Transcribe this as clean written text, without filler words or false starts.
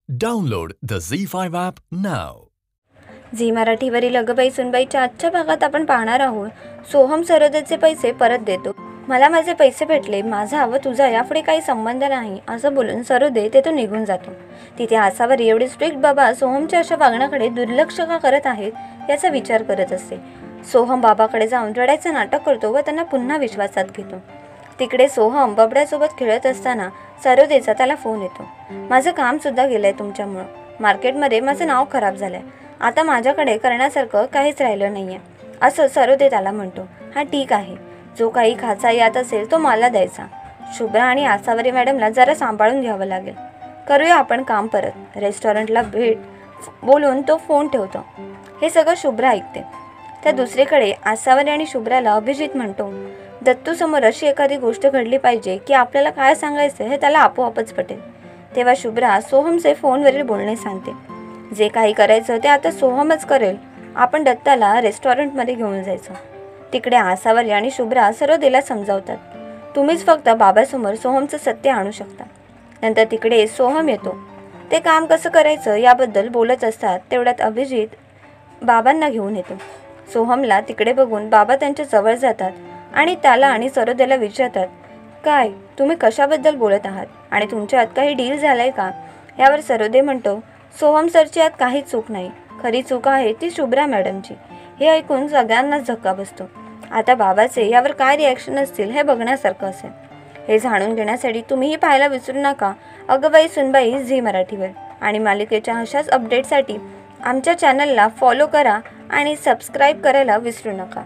Download the Z5 app now. Zee मराठीवरील अगबाई सुनबाईच्या आजच्या भागात आपण पाहणार आहोत. सोहम सरोदेचे पैसे परत देतो. मला माझे पैसे भेटले, माझा व तुझा यापुढे काही संबंध नाही असं बोलून सरोदे तेथून निघून जातो. तिथे आसावरी एवढे स्ट्रिक्ट बाबा सोहमच्या अशा वागण्याकडे दुर्लक्ष का करत आहेत याचा विचार करत असते. सोहम बाबाकडे जाऊन रडायचं नाटक करतो व त्यांना पुन्हा विश्वासात घेतो. तिकडे सोहम बबड्यासोबत खेळत असताना सरोदेचा त्याला फोन येतो. माझं काम सुद्धा गेलंय तुमच्यामुळं. मार्केटमध्ये माझं नाव खराब झालंय. आता माझ्याकडे करण्यासारखं काहीच राहिलं नाहीये असं सरोदे त्याला म्हणतो. हा ठीक आहे, जो काही खाचा यात असेल तो मला द्यायचा. शुभ्रा आणि आसावरी मॅडमला जरा सांभाळून घ्यावं लागेल. करूया आपण काम परत. रेस्टॉरंटला भेट बोलून तो फोन ठेवतो. हे सगळं शुभ्रा ऐकते. त्या दुसरीकडे आसावरी आणि शुभ्राला अभिजित म्हणतो, दत्तू समोर अशी एखादी गोष्ट घडली पाहिजे की आपल्याला काय सांगायचं हे त्याला आपोआपच पटेल. तेव्हा शुभ्रा सोहमचे फोनवरील बोलणे सांगते. जे काही करायचं ते आता सोहमच करेल. आपण दत्ताला रेस्टॉरंटमध्ये घेऊन जायचं. तिकडे आसावरी आणि शुभ्रा सरोदेला समजावतात, तुम्हीच फक्त बाबासमोर सोहमचं सत्य आणू शकता. नंतर तिकडे सोहम येतो. ते काम कसं करायचं याबद्दल बोलत असतात. तेवढ्यात अभिजित बाबांना घेऊन येतो. सोहमला तिकडे बघून बाबा त्यांच्या जवळ जातात आणि त्याला आणि सरोदेला विचारतात, काय तुम्ही कशाबद्दल बोलत आहात आणि तुमच्या आत काही डील झालाय का? यावर सरोदे म्हणतो, सोहम सरची आत काहीच चूक नाही. खरी चूक आहे ती शुभ्रा मॅडमची. हे ऐकून सगळ्यांनाच धक्का बसतो. आता बाबाचे यावर काय रिॲक्शन असतील हे बघण्यासारखं असेल. हे जाणून घेण्यासाठी तुम्हीही पाहायला विसरू नका अगबाई सुनबाई झी मराठीवर. आणि मालिकेच्या अशाच अपडेटसाठी आमच्या चॅनलला फॉलो करा आणि सबस्क्राईब करायला विसरू नका.